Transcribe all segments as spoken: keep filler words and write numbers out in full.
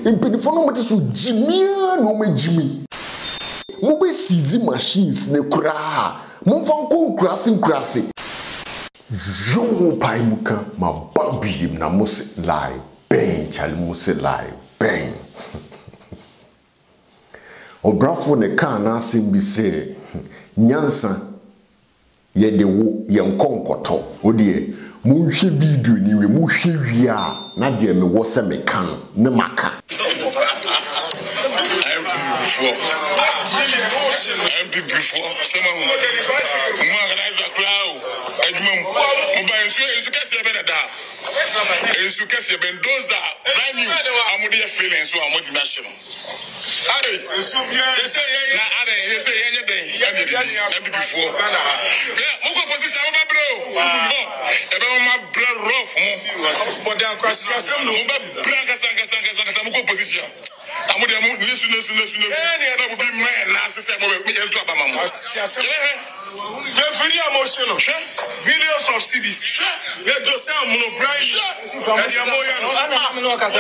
Impinifo no mate so Jimmy no me Jimmy. Mo be seize machines ne kura. Mo fan ko krasi krasi. Jo pai muka ma babi na mo se live ben chale mo se live ben. Obrafo ne kan na asem bi se nyansa ye de wo ye nkonkoto odie mo hwe video ni we mo hwe wi a na de me wo se me kan ne maka N P P for someone who organize a crowd. Edmund, by Sukasia Benada, and Sukasia Bendoza, brand new. I'm with their feelings, so I'm motivational. They say, they say, N P P for. Yeah, Moko position, I'm a blow. About my blood rough, but they are Christian, no, but Branca Sanga Sanga Sanga Moko position. I'm with them, listen, listen, listen, and I will be man, as I said, me and Trabama. You're very emotional. Videos of cities. You're just saying, I'm not bright. And you're more, I'm not going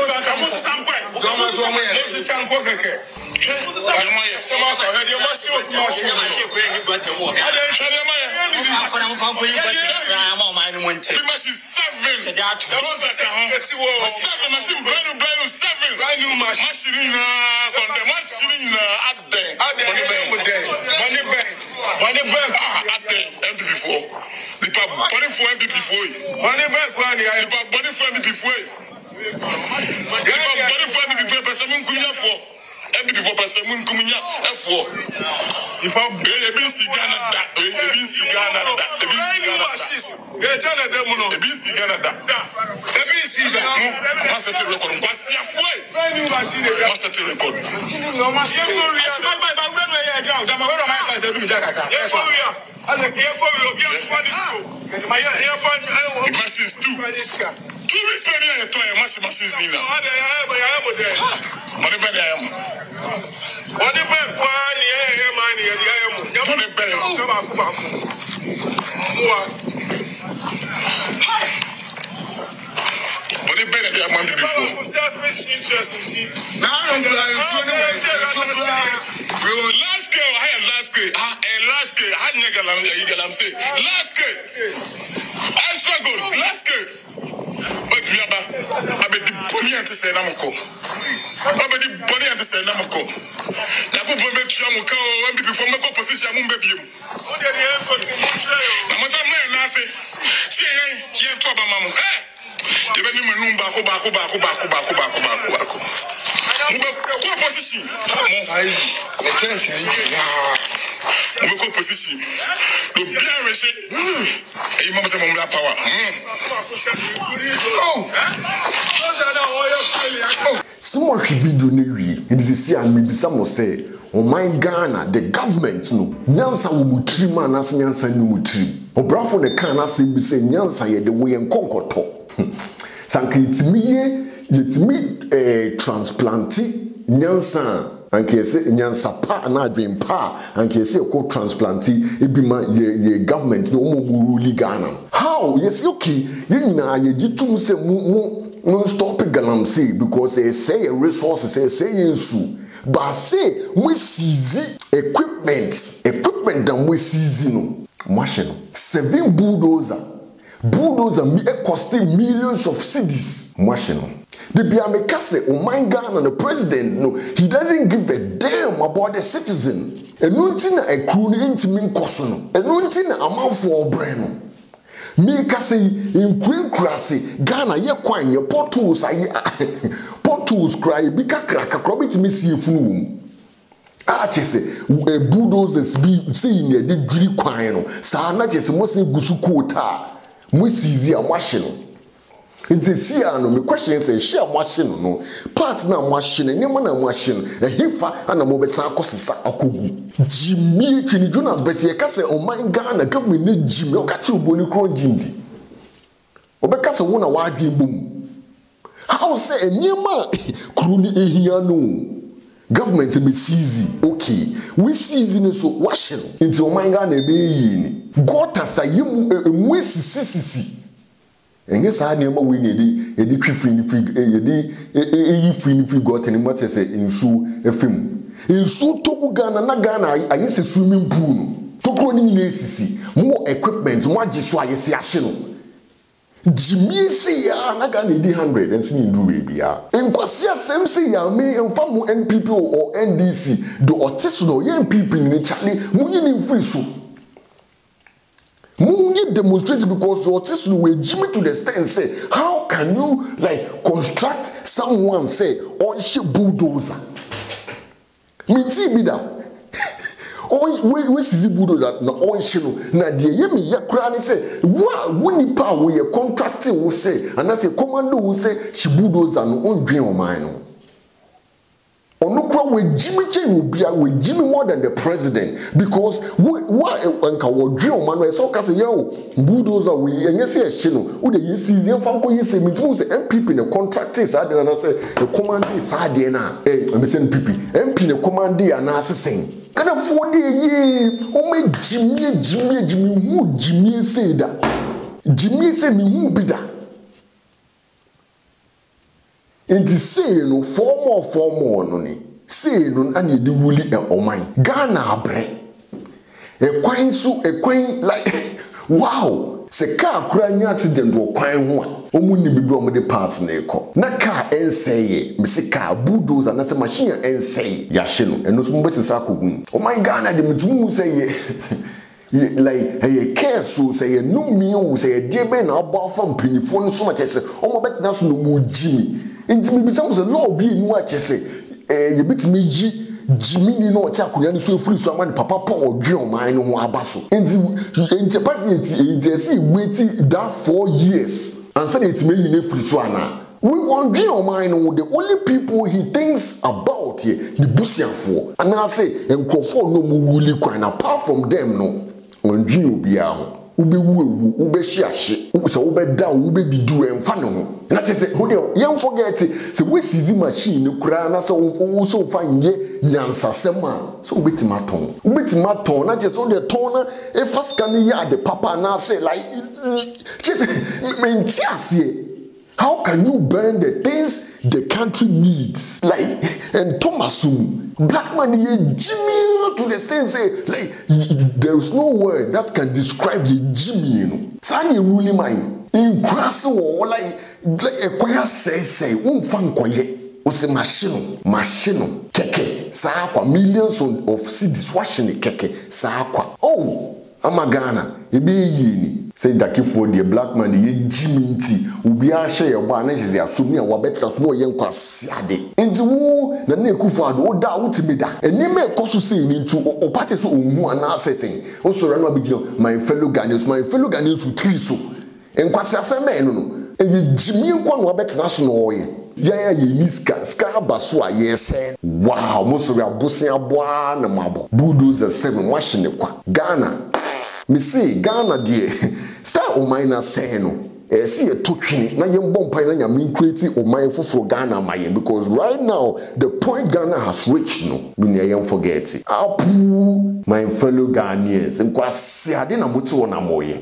Money back at the N P P for the money for N P P for money back when the money for N P P for the money for N P P for Passamun Kunya for N P P for Passamun Kunya F four. If I'm B C Ghana, B C Ghana, B C Ghana, yeah, tell them no, B C Ghana, B C Ghana, master record, what's your way? Master record. Machines two. Two weeks maybe I toy machines Nina. Money back I am. Money back one yeah money I am. Money back. Money back I am money before. Selfish interest in now I'm last girl, I had last girl. And last girl, I had nigga say last girl. I struggled last girl. But Yaba, I bet the bunny and to say Namako. I bet the bunny and to say Namako. Napo Bombay Chamuko, and before my position, Mumbaby. I must have my Nasi. See, he ain't trouble, Mamma. Eh? The Benny Manumba, Hoba, Hoba, Hoba, Hoba, Hoba, Hoba, Hoba. What position? I can't tell you. Moko position. The bien reché. Et mama say mama power. Oh. Some of the video ne wi. And this see and maybe some say, "Oh my Ghana, the government no. Nyansa wo mutri man as nyansa no mutri." Obrafo ne kan asem bi say nyansa ye de wo yen konkoto. Sanka itimi ye yetimi eh transplanti nyansa. And kese nyansa pa na adwen pa and kese ko transplanti ebima ye ye government no mo rule Ghana. How? Yes, okay. Ye nyina ye gitum se mu mu stop galamsey because they say a resources say say yensu. But say we seize equipment equipment that we seize no machine seven bulldozer bulldozer me costing millions of cedis machine. The Biamekase, oh my God, and the president, no, he doesn't give a damn about the citizen. And nothing a croon intimate coson, and nothing a mouth for brain. Me kase in Queen Crassy, Ghana, ye quine, your portals, I portals cry, bika crack, a crobit miss you fool. Ah, say, a bulldozers be saying a did drink quine, sa not just mostly gusukuta, Missy a machine. In the sea, no question is share machine no part na machine name na machine e hifa and a mobile sakosisa akogu Jimmy Twini Jonas but ye ka say o man Ghana government na Jimmy o ka chi oboni kron jindi obeka say wona wa adwen bom how say enema kru ni ehia no government be seize okay we seize no so washing into o man Ghana be yi ni Govt say mu mu sisi enye saa ne ma we ne di e di twi free free e di e yi free free got ne mo chese nsu efim nsu to gu Ghana na Ghana ayese swimming pool no tokro ni nyina esisi mo equipment mo agi so ayese ahye no Jimmy say ya na Ghana di one hundred and sin do we bia enkwase asem say ya me emfa mo N P P or N D C do oteso no ye N P P ni chale mo nyini free so Mungi demonstrate because what is we Jimmy to the stand say how can you like construct someone say on she bulldozer minti be that on we we see bulldozer na on she no na de ye me yakra ni say wa woni pa we ye contracting we say and I say commando we say she bulldozer no on dwen o man no Onukra we Jimmy Chen will be with Jimmy more than the president because what enka wo dwe o man so ka say yo bulldozer we enye say ehye no wo de yesi yen fa ko yesi mitu say N P P ne contracting sa de na say the command sa de na eh me say N P P M P ne command ana asesen kana fo de ye o me Jimmy Jimmy Jimmy hu Jimmy say da Jimmy say me hu bi da Enti say no four more four more no ni say no ani di wuli e oman Ghana abre e kwan so e kwan like wow se car kura nya accident wo kwan ho a omu ni bibi o mo de parts na ekọ na car enseye me se car bulldozer na se machine enseye ya hye no eno so mo besisa akogun oman Ghana de mutumu say ye like hey care so say no me o say de be na abo afam pinifo no so ma chese o mo bet na so no mo Jimmy Inti mi bisa mo law bi nu a chese eh ye bitimi yi Jimmy ni no ti akonya ni so free so amani papa Paul odwe o man no ho abaso inti inti party inti si wait that four years and say it me ni free so ana we want dwe o man no the only people he thinks about here ni busiafo and I say enkrofo no mo wuli kwan apart from them no on dwe obi a ho ube wu ube shi ahye so ube down ube didu emfa no ho na tete ho de yam forget se we sizi machine kura na so so fa nye nyansasem a so ube timaton ube timaton na tete so de ton na e faska ni ya de papa na say like tete menti asie how can you burn the things the country needs like and Thomasum black man ye Jimmy to the same say like there is no word that can describe ye Jimmy you know sani really mine in grass or like like a kwaya say say unfan koye ose machine machine keke sa kwa millions of cedis washing keke sa kwa oh amagana ebe yini say dakifo the black man ye Jimmy nti obi a hye ye ba na hye asumi a wabetra so no ye nkwase ade nti wo na na ekufo ade wo da wutimi da enime ekoso sei ni ntu o party so ohu ana setting o so ranu abigino my fellow Ghanaians my fellow Ghanaians who three so enkwase aseme no no e Jimmy nkwa no wabetra so no ye ya ya ye ni ska ska baso a ye se wow mo so abusen aboa na mabo bulldozer seven washing kwa Ghana me say Ghana die star o minor say no eh see e totwe na yem bompai na nyame create o my foforo Ghana maye because right now the point Ghana has reached no me na yem forget it apu my fellow Ghanaians nkwase ade na mote wona moye